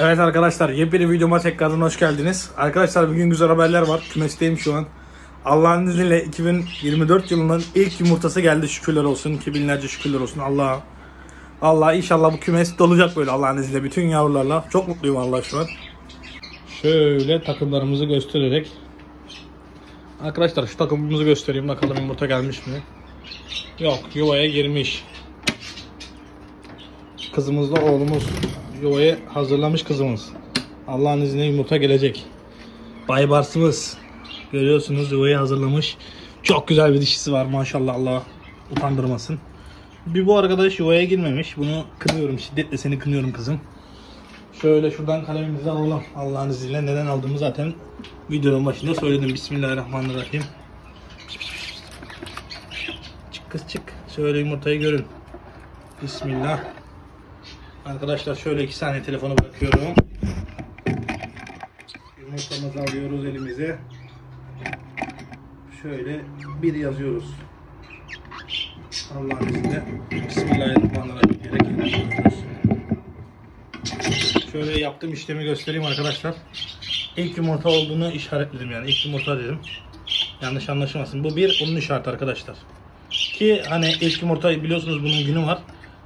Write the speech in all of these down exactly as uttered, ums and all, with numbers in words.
Evet arkadaşlar, yepyeni videoma tekrardan hoş geldiniz. Arkadaşlar bugün güzel haberler var. Kümesteyim şu an. Allah'ın izniyle iki bin yirmi dört yılının ilk yumurtası geldi, şükürler olsun. Ki binlerce şükürler olsun Allah'a. Allah inşallah bu kümes dolacak böyle Allah'ın izniyle bütün yavrularla. Çok mutluyum Allah şu an. Şöyle takımlarımızı göstererek. Arkadaşlar şu takımımızı göstereyim, bakalım yumurta gelmiş mi? Yok, yuvaya girmiş. Kızımızla oğlumuz yuvayı hazırlamış kızımız. Allah'ın izniyle yumurta gelecek. Baybarsımız görüyorsunuz yuvayı hazırlamış. Çok güzel bir dişisi var maşallah, Allah utandırmasın. Bir bu arkadaş yuvaya girmemiş. Bunu kınıyorum, şiddetle seni kınıyorum kızım. Şöyle şuradan kalemimizi alalım Allah'ın izniyle. Neden aldığımı zaten videonun başında söyledim. Bismillahirrahmanirrahim. Çık kız çık. Şöyle yumurtayı görün. Bismillah. Arkadaşlar şöyle iki saniye telefonu bırakıyorum. Yumurtamızı alıyoruz elimize. Şöyle bir yazıyoruz. Allah'ın izniyle. Bismillahirrahmanirrahim diyerek yazıyoruz. Şöyle yaptığım işlemi göstereyim arkadaşlar. İlk yumurta olduğunu işaretledim, yani ilk yumurta dedim. Yanlış anlaşılmasın. Bu bir onun işareti arkadaşlar. Ki hani ilk yumurta biliyorsunuz bunun günü var.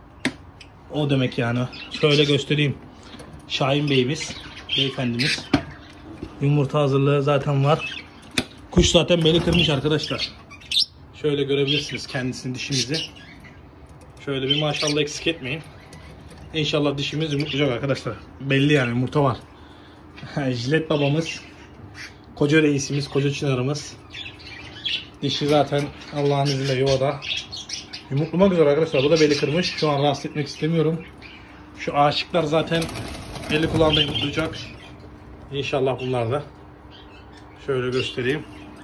O demek yani. Şöyle göstereyim. Şahin Bey'imiz, beyefendimiz. Yumurta hazırlığı zaten var. Kuş zaten beli kırmış arkadaşlar. Şöyle görebilirsiniz kendisinin, dişimizi. Şöyle bir maşallah eksik etmeyin. İnşallah dişimiz yumurtlayacak arkadaşlar. Belli yani, yumurta var. Jilet babamız, koca reisimiz, koca çınarımız. Dişi zaten Allah'ın izniyle yuvada. Yumurtlamak üzere arkadaşlar. Bu da beli kırmış. Şu an rahatsız etmek istemiyorum. Şu aşıklar zaten eli kulağında yumurtlayacak. İnşallah bunlar da. Şöyle göstereyim.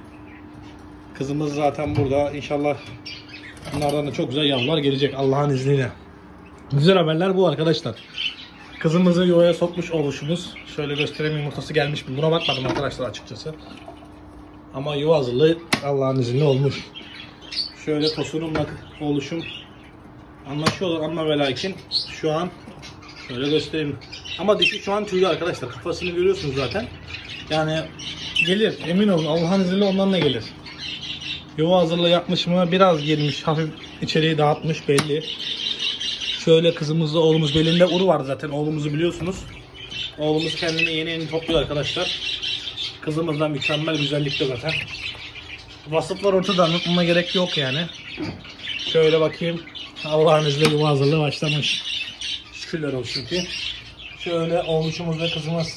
Kızımız zaten burada. İnşallah bunlardan da çok güzel yavrular gelecek Allah'ın izniyle. Güzel haberler bu arkadaşlar. Kızımızı yuvaya sokmuş oluşumuz. Şöyle göstereyim, yumurtası gelmiş mi? Buna bakmadım arkadaşlar açıkçası. Ama yuva hazırlığı Allah'ın izniyle olmuş. Şöyle tosunumla oluşum anlaşıyorlar ama ve lakin şu an şöyle göstereyim. Ama dişi şu an tüylü arkadaşlar. Kafasını görüyorsunuz zaten. Yani gelir, emin olun Allah'ın izniyle ondan da gelir. Yuva hazırlığı yapmış mı? Biraz girmiş, hafif içeriği dağıtmış belli. Şöyle kızımızla oğlumuz, belinde uru var zaten, oğlumuzu biliyorsunuz. Oğlumuz kendini yeni yeni topluyor arkadaşlar. Kızımızdan mükemmel güzellikte zaten. Vasıflar ortada, anlatmama gerek yok yani. Şöyle bakayım. Allah'ın izniyle yuva hazırlığı başlamış. Şükürler olsun ki. Şöyle oğluşumuz ve kızımız.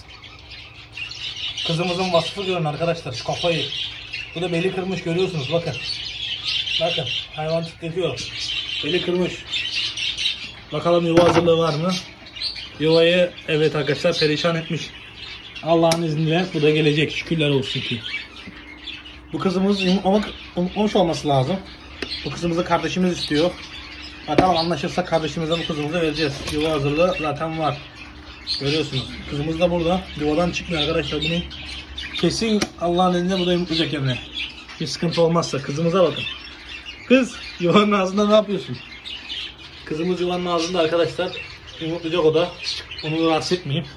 Kızımızın vasfı görün arkadaşlar, şu kafayı. Bu da beli kırmış, görüyorsunuz bakın. Bakın hayvan titretiyor. Beli kırmış. Bakalım yuva hazırlığı var mı? Yuvayı evet arkadaşlar perişan etmiş. Allah'ın izniyle bu da gelecek, şükürler olsun ki. Bu kızımız unutmamış olması lazım. Bu kızımızı kardeşimiz istiyor. Bakalım anlaşırsak kardeşimize bu kızımızı vereceğiz. Yuva hazırlığı zaten var. Görüyorsunuz. Kızımız da burada. Yuvadan çıkmıyor arkadaşlar. Bunun kesin Allah'ın izniyle bu da yumurtlayacak yerine. Bir sıkıntı olmazsa. Kızımıza bakın. Kız yuvanın ağzında ne yapıyorsun? Kızımız yuvanın ağzında arkadaşlar. Yumurtlayacak o da. Onu rahatsız etmeyeyim.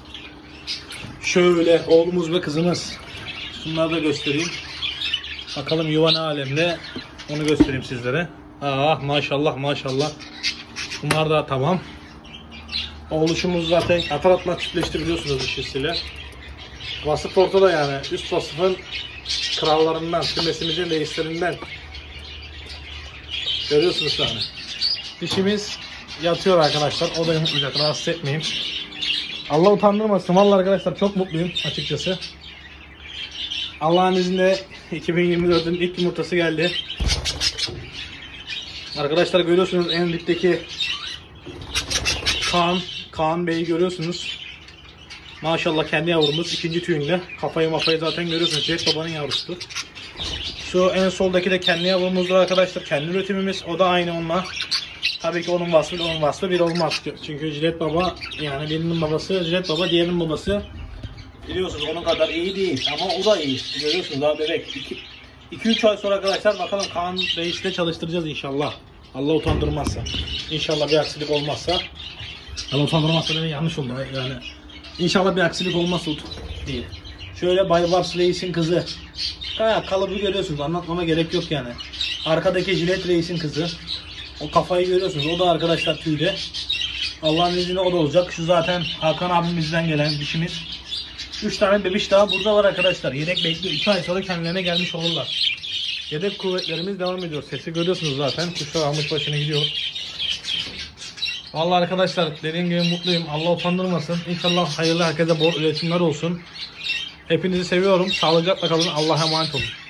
Şöyle oğlumuz ve kızımız. Bunları da göstereyim. Bakalım yuva ne alemde, onu göstereyim sizlere. Ah maşallah maşallah. Bunlar da tamam. Oğluşumuz zaten atar atma çiftleşti biliyorsunuz dişisiyle. Vasıf ortada yani. Üst vasıfın krallarından, kümesimizin reislerinden. Görüyorsunuz yani. Dişimiz yatıyor arkadaşlar. O da yumurtlayacak, rahatsız etmeyeyim. Allah utandırmasın. Vallahi arkadaşlar çok mutluyum açıkçası. Allah'ın izniyle iki bin yirmi dört'ün ilk yumurtası geldi. Arkadaşlar görüyorsunuz en dipteki Kaan, Kaan Bey'i görüyorsunuz. Maşallah kendi yavrumuz, ikinci tüyünde. Kafayı mafayı zaten görüyorsunuz. Jet babanın yavrusudur. Şu en soldaki de kendi yavrumuzdur arkadaşlar. Kendi üretimimiz. O da aynı onunla. Tabii ki onun vasfı onun vasfı bir olmaz. Çünkü Jilet Baba, yani birinin babası Jilet Baba, diğerinin babası. Biliyorsunuz onun kadar iyi değil ama o da iyi. Görüyorsunuz daha bebek. iki üç ay sonra arkadaşlar bakalım Kaan Reis'le çalıştıracağız inşallah. Allah utandırmazsa. İnşallah bir aksilik olmazsa. Allah utandırmazsa beni yanlış oldu yani. İnşallah bir aksilik olmazsa Utku. İyi. Şöyle Baybars Reis'in kızı. Ha, kalıbı görüyorsunuz. Anlatmama gerek yok yani. Arkadaki Jilet Reis'in kızı. O kafayı görüyorsunuz. O da arkadaşlar tüyde. Allah'ın izniyle o da olacak. Şu zaten Hakan abimizden gelen dişimiz. üç tane bebiş daha burada var arkadaşlar. Yedek bekliyor. iki ay sonra kendilerine gelmiş olurlar. Yedek kuvvetlerimiz devam ediyor. Sesi görüyorsunuz zaten. Kuşlar almış başına gidiyor. Vallahi arkadaşlar dediğim gibi mutluyum. Allah utandırmasın. İnşallah hayırlı herkese bol üretimler olsun. Hepinizi seviyorum. Sağlıcakla kalın. Allah'a emanet olun.